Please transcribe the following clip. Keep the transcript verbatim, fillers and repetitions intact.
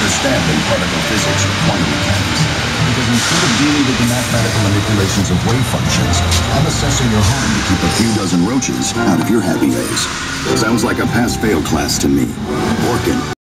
understanding particle physics or quantum mechanics. Because instead of dealing with the mathematical manipulations of wave functions, I'm assessing your home to keep a few dozen roaches out of your happy days. Sounds like a pass-fail class to me. Orkin.